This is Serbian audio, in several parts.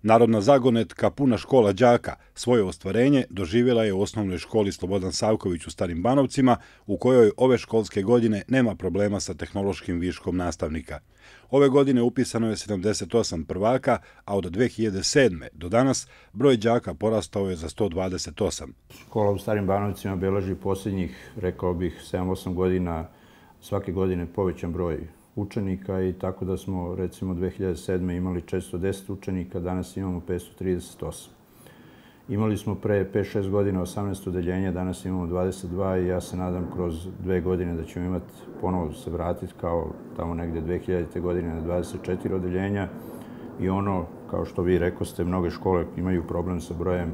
Narodna zagonetka, puna škola đaka, svoje ostvarenje doživjela je u osnovnoj školi Slobodan Savković u Starim Banovcima, u kojoj ove školske godine nema problema sa tehnološkim viškom nastavnika. Ove godine upisano je 78 prvaka, a od 2007. do danas broj đaka porastao je za 128. Škola u Starim Banovcima beleži posljednjih, rekao bih, 7-8 godina svake godine povećan broj učenika i tako da smo recimo 2007. imali 410 učenika, danas imamo 538. Imali smo pre 5-6 godina 18 odeljenja, danas imamo 22 i ja se nadam kroz 2 godine da ćemo imati ponovo se vratiti kao tamo negde 2000. godine na 24 odeljenja i ono, kao što vi rekoste, mnoge škole imaju problem sa brojem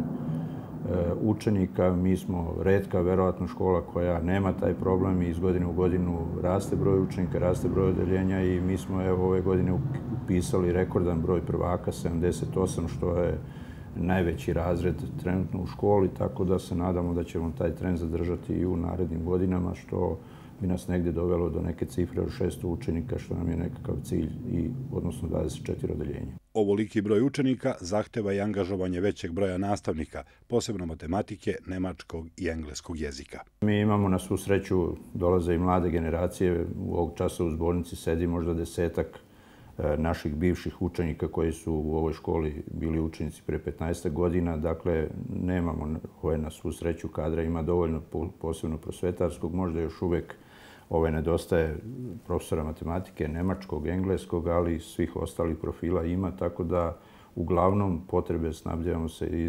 učenika. Mi smo retka, verovatno, škola koja nema taj problem i iz godine u godinu raste broj učenika, raste broj odeljenja i mi smo ove godine upisali rekordan broj prvaka, 78, što je najveći razred trenutno u školi, tako da se nadamo da ćemo taj trend zadržati i u narednim godinama, što bi nas negdje dovelo do neke cifre od 600 učenika, što nam je nekakav cilj, odnosno 24 odeljenja. Ovoliki broj učenika zahteva i angažovanje većeg broja nastavnika, posebno matematike, nemačkog i engleskog jezika. Mi imamo, na svu sreću, dolaze i mlade generacije. U ovog časa u zbornici sedi možda 10-ak naših bivših učenika koji su u ovoj školi bili učenici pre 15 godina. Dakle, nemamo na svu sreću kadra, ima dovoljno posebno prosvetarskog, možda još uvek nedostaje profesora matematike, nemačkog, engleskog, ali svih ostalih profila ima, tako da uglavnom potrebe snabdjevamo se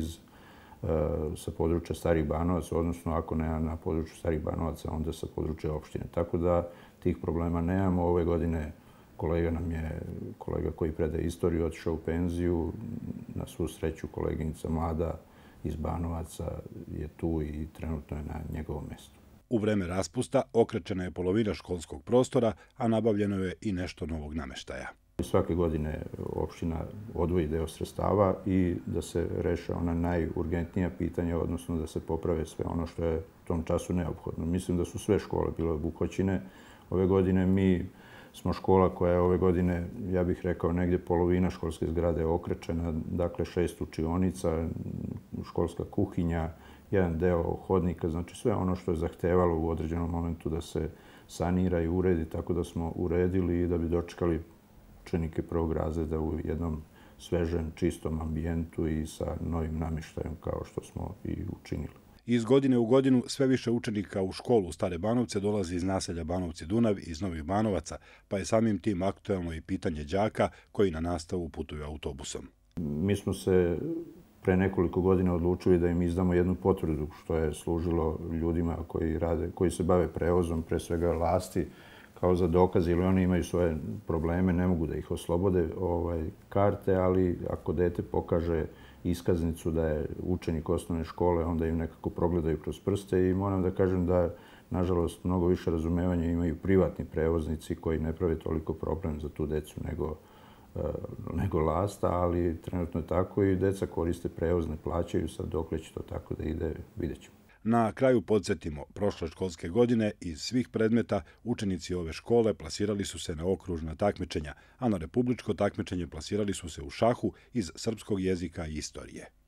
sa područja Starih Banovaca, odnosno ako ne na području Starih Banovaca, onda sa područja opštine. Tako da tih problema nemamo. Ove godine kolega koji predaje istoriju otišao u penziju. Na svu sreću koleginica mlada iz Banovaca je tu i trenutno je na njegovom mjestu. U vreme raspusta okrečena je polovina školskog prostora, a nabavljeno je i nešto novog nameštaja. Svake godine opština odvoji deo sredstava i da se reše ona najurgentnija pitanja, odnosno da se poprave sve ono što je u tom času neophodno. Mislim da su sve škole bile obuhvaćene. Ove godine mi smo škola koja je ove godine, ja bih rekao, negdje polovina školske zgrade je okrečena, dakle 6 učionica, školska kuhinja, jedan deo hodnika, znači sve ono što je zahtevalo u određenom momentu da se sanira i uredi, tako da smo uredili i da bi dočekali učenike prvog razreda u jednom svežem, čistom ambijentu i sa novim namještajem kao što smo i učinili. Iz godine u godinu sve više učenika u školu u Stare Banovce dolazi iz naselja Banovci Dunav i iz Novih Banovaca, pa je samim tim aktuelno i pitanje đaka koji na nastavu putuju autobusom. Mi smo se pre nekoliko godina odlučili da im izdamo jednu potvrdu, što je služilo ljudima koji se bave prevozom, pre svega lasti, kao za dokaz, ili oni imaju svoje probleme, ne mogu da ih oslobode karte, ali ako dete pokaže iskaznicu da je učenik osnovne škole, onda im nekako progledaju kroz prste i moram da kažem da, nažalost, mnogo više razumevanja imaju privatni prevoznici koji ne prave toliko problem za tu decu nego lasta, ali trenutno je tako i deca koriste prevoz, ne plaćaju, sad dokle će to tako da ide, vidjet ćemo. Na kraju podsjetimo, prošle školske godine iz svih predmeta učenici ove škole plasirali su se na okružna takmičenja, a na republičko takmičenje plasirali su se u šahu iz srpskog jezika i istorije.